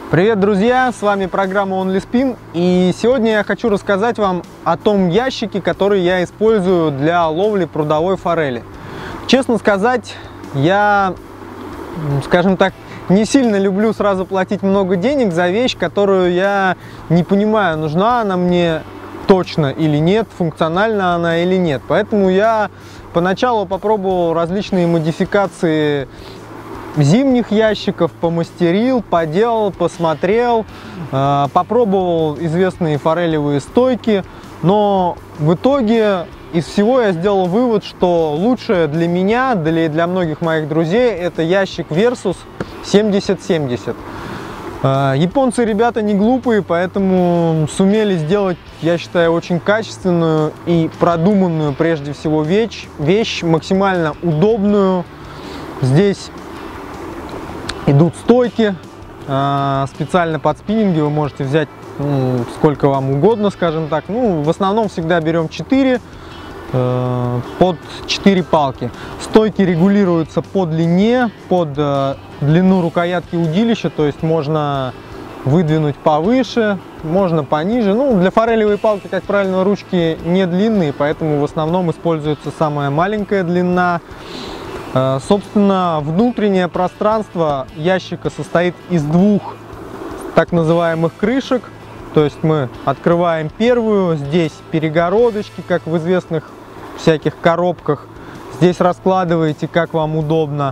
Привет, друзья! С вами программа OnlySpin, и сегодня я хочу рассказать вам о том ящике, который я использую для ловли прудовой форели. Честно сказать, я, скажем так, не сильно люблю сразу платить много денег за вещь, которую я не понимаю, нужна она мне точно или нет, функциональна она или нет. Поэтому я поначалу попробовал различные модификации зимних ящиков, помастерил, поделал, посмотрел, попробовал известные форелевые стойки, но в итоге из всего я сделал вывод, что лучшее для меня, для многих моих друзей, это ящик Versus 7070. Японцы ребята не глупые, поэтому сумели сделать, я считаю, очень качественную и продуманную прежде всего вещь максимально удобную. Здесь идут стойки, специально под спиннинги вы можете взять сколько вам угодно, скажем так. В основном всегда берем 4, под 4 палки. Стойки регулируются по длине, под длину рукоятки удилища, то есть можно выдвинуть повыше, можно пониже. Для форелевой палки, как правило, ручки не длинные, поэтому в основном используется самая маленькая длина. Собственно, внутреннее пространство ящика состоит из двух так называемых крышек. То есть мы открываем первую, здесь перегородочки, как в известных всяких коробках. Здесь раскладываете, как вам удобно.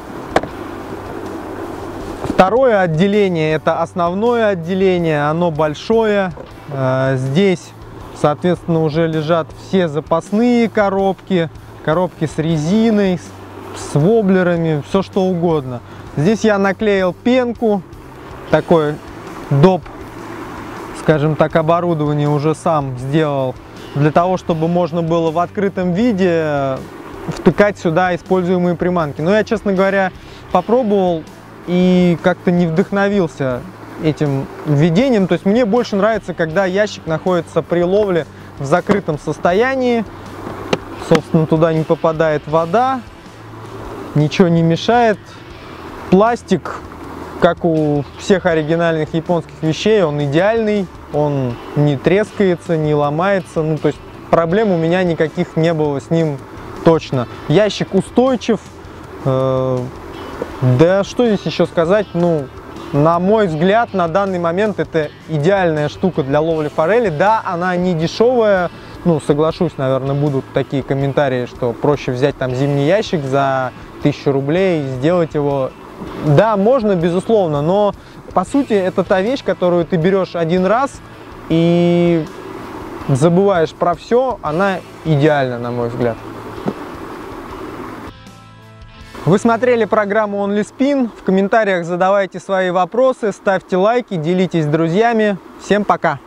Второе отделение — это основное отделение, оно большое. Здесь, соответственно, уже лежат все запасные коробки, коробки с резиной, с воблерами, все что угодно. Здесь я наклеил пенку, такой доп, скажем так, оборудование уже сам сделал, для того, чтобы можно было в открытом виде втыкать сюда используемые приманки. Но я, честно говоря, попробовал и как-то не вдохновился этим введением. То есть мне больше нравится, когда ящик находится при ловле в закрытом состоянии. Собственно, туда не попадает вода, ничего не мешает. Пластик, как у всех оригинальных японских вещей, он идеальный, он не трескается, не ломается. То есть проблем у меня никаких не было с ним точно. Ящик устойчив. Да что здесь еще сказать, на мой взгляд, на данный момент это идеальная штука для ловли форели. Да, она не дешевая, соглашусь, наверное, будут такие комментарии, что проще взять там зимний ящик за 1000 рублей и сделать его. Да, можно, безусловно, но по сути это та вещь, которую ты берешь один раз и забываешь про все, она идеальна, на мой взгляд. Вы смотрели программу OnlySpin. В комментариях задавайте свои вопросы, ставьте лайки, делитесь с друзьями. Всем пока!